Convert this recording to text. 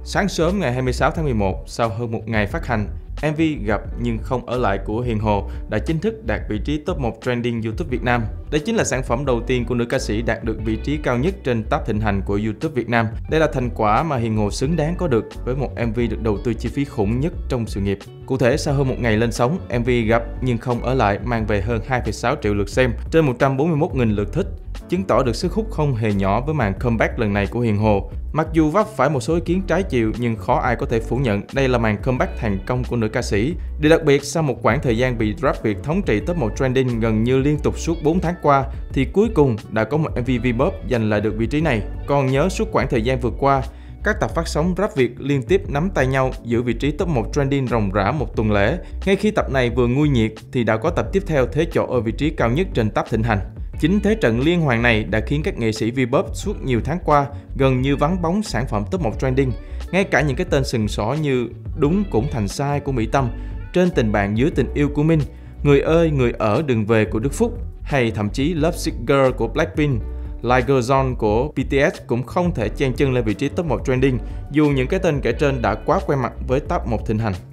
Sáng sớm ngày 26 tháng 11, sau hơn một ngày phát hành, MV Gặp nhưng không ở lại của Hiền Hồ đã chính thức đạt vị trí top 1 trending YouTube Việt Nam. Đây chính là sản phẩm đầu tiên của nữ ca sĩ đạt được vị trí cao nhất trên tab thịnh hành của YouTube Việt Nam. Đây là thành quả mà Hiền Hồ xứng đáng có được với một MV được đầu tư chi phí khủng nhất trong sự nghiệp. Cụ thể, sau hơn một ngày lên sóng, MV Gặp nhưng không ở lại mang về hơn 2,6 triệu lượt xem, trên 141.000 lượt thích, chứng tỏ được sức hút không hề nhỏ với màn comeback lần này của Hiền Hồ. Mặc dù vấp phải một số ý kiến trái chiều nhưng khó ai có thể phủ nhận đây là màn comeback thành công của nữ ca sĩ. Điều đặc biệt, sau một quãng thời gian bị rap Việt thống trị top 1 trending gần như liên tục suốt 4 tháng qua, thì cuối cùng đã có một MV V-pop giành lại được vị trí này. Còn nhớ suốt quãng thời gian vừa qua, các tập phát sóng rap Việt liên tiếp nắm tay nhau giữ vị trí top 1 trending ròng rã một tuần lễ. Ngay khi tập này vừa nguôi nhiệt thì đã có tập tiếp theo thế chỗ ở vị trí cao nhất trên tab thịnh hành. Chính thế trận liên hoàn này đã khiến các nghệ sĩ V-pop suốt nhiều tháng qua gần như vắng bóng sản phẩm top 1 trending. Ngay cả những cái tên sừng sỏ như Đúng Cũng Thành Sai của Mỹ Tâm, Trên Tình Bạn Dưới Tình Yêu của Minh, Người Ơi Người Ở Đừng Về của Đức Phúc, hay thậm chí Love Sick Girl của Blackpink, Like Zone của BTS cũng không thể chen chân lên vị trí top 1 trending, dù những cái tên kể trên đã quá quen mặt với top 1 thịnh hành.